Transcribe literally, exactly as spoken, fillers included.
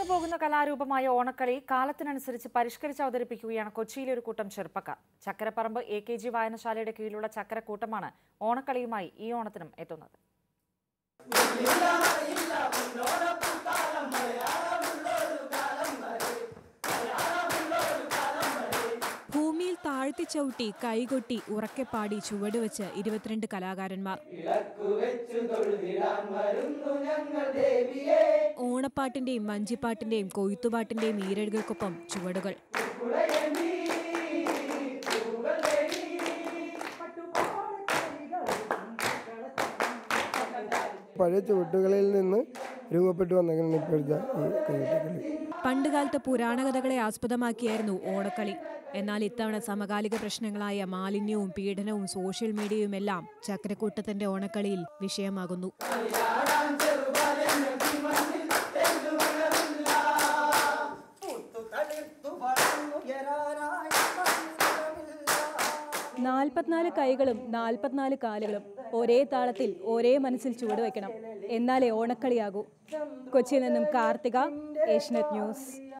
അകന്നു പോകുന്ന കലാരൂപമായ ഓണക്കളി കാലത്തിനനുസരിച്ച് പരിഷ്കരിച്ച് അവതരിപ്പിക്കുകയാണ് കൊച്ചിയിലെ ഒരു കൂട്ടം ചെറുപ്പക്കാർ. ചക്കരപ്പറമ്പ് എ കെ ജി വായനശാലയുടെ കീഴിലുള്ള ചക്കരക്കൂട്ടമാണ് ഓണക്കളിയുമായി ഈ ഓണത്തിനും എത്തുന്നത്. ഭൂമിയിൽ താഴ്ത്തി ചവിട്ടി കൈകൊട്ടി ഉറക്കെ പാടി ചുവടുവെച്ച് ഇരുപത്തിരണ്ട് കലാകാരന്മാർ. ഓണപ്പാട്ടിന്റെയും വഞ്ചിപ്പാട്ടിന്റെയും കൊയ്ത്തുപാട്ടിന്റെയും ഈരഴുകൾക്കൊപ്പം ചുവടുകൾ. പഴയ ചുവട്ടുകളിൽ നിന്ന് രൂപപ്പെട്ടു വന്നെങ്കിലും ഇപ്പോഴത്തെ പണ്ടുകാലത്ത് പുരാണകഥകളെ ആസ്പദമാക്കിയായിരുന്നു ഓണക്കളി. എന്നാൽ ഇത്തവണ സമകാലിക പ്രശ്നങ്ങളായ മാലിന്യവും പീഡനവും സോഷ്യൽ മീഡിയയും എല്ലാം ചക്കരക്കൂട്ടത്തിന്റെ ഓണക്കളിയിൽ വിഷയമാകുന്നു. നാൽപ്പത്തിനാല് കൈകളും നാൽപ്പത്തിനാല് കാലുകളും ഒരേ താളത്തിൽ ഒരേ മനസ്സിൽ ചുവടുവെക്കണം, എന്നാലേ ഓണക്കളിയാകൂ. കൊച്ചിയിൽ നിന്നും കാർത്തിക, ഏഷ്യനെറ്റ് ന്യൂസ്.